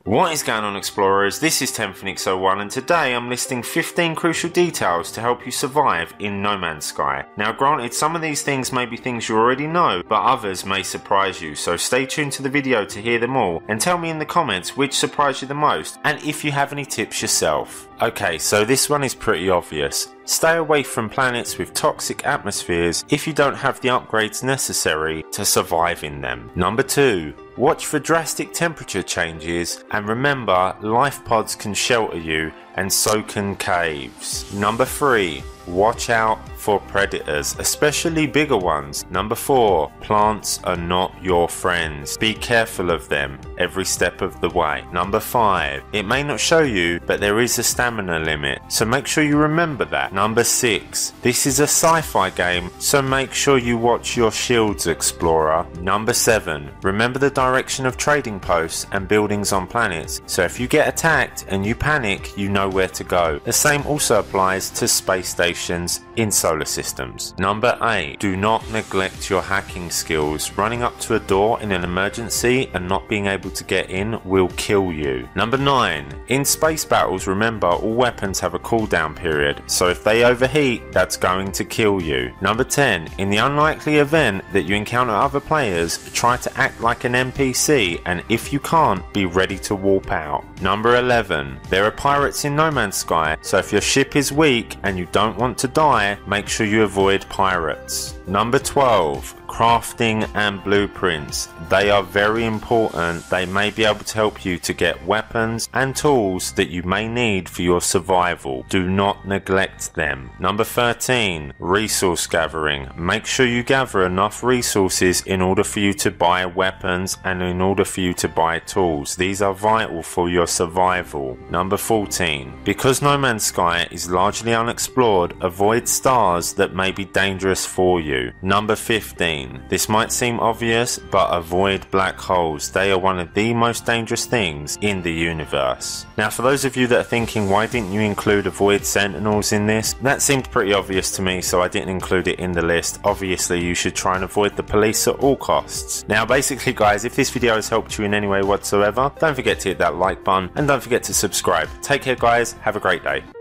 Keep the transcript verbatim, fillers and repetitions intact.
What is going on, explorers? This is ten Phoenix oh one, and today I'm listing fifteen crucial details to help you survive in No Man's Sky. Now granted, some of these things may be things you already know, but others may surprise you, so stay tuned to the video to hear them all, and tell me in the comments which surprised you the most, and if you have any tips yourself. Okay, so this one is pretty obvious. Stay away from planets with toxic atmospheres if you don't have the upgrades necessary to survive in them. Number two. Watch for drastic temperature changes, and remember, life pods can shelter you, and so can caves. Number three. Watch out for predators, especially bigger ones. Number four. Plants are not your friends. Be careful of them every step of the way. Number five. It may not show you, but there is a stamina limit, so make sure you remember that. Number six. This is a sci-fi game, so make sure you watch your shields, explorer. Number seven. Remember the direction of trading posts and buildings on planets, so if you get attacked and you panic, you know where to go. The same also applies to space stations in solar systems. Number eight. Do not neglect your hacking skills. Running up to a door in an emergency and not being able to get in will kill you. Number nine. In space battles, remember all weapons have a cooldown period, so if they overheat, that's going to kill you. Number ten. In the unlikely event that you encounter other players, try to act like an N P C, and if you can't, be ready to warp out. Number eleven. There are pirates in No Man's Sky, so if your ship is weak and you don't want to die, make sure you avoid pirates. Number twelve. Crafting and blueprints. They are very important. They may be able to help you to get weapons and tools that you may need for your survival. Do not neglect them. Number thirteen. Resource gathering. Make sure you gather enough resources in order for you to buy weapons and in order for you to buy tools. These are vital for your survival. Number fourteen. Because No Man's Sky is largely unexplored, avoid stars that may be dangerous for you. Number fifteen. This might seem obvious, but avoid black holes. They are one of the most dangerous things in the universe. Now, for those of you that are thinking, why didn't you include avoid sentinels in this? That seemed pretty obvious to me, so I didn't include it in the list. Obviously, you should try and avoid the police at all costs. Now, basically, guys, if this video has helped you in any way whatsoever, don't forget to hit that like button and don't forget to subscribe. Take care, guys. Have a great day.